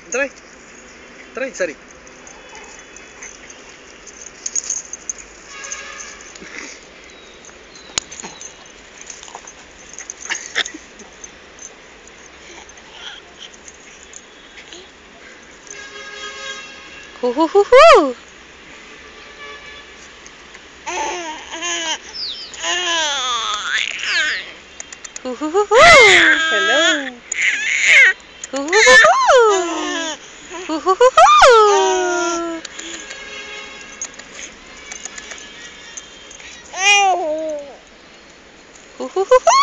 Try. Try, sorry. Hoo hoo hoo hoo. Hoo hoo hoo hoo. Hello. Hoo hoo hoo hoo. Hoo hoo hoo hoo. Hoo hoo hoo hoo.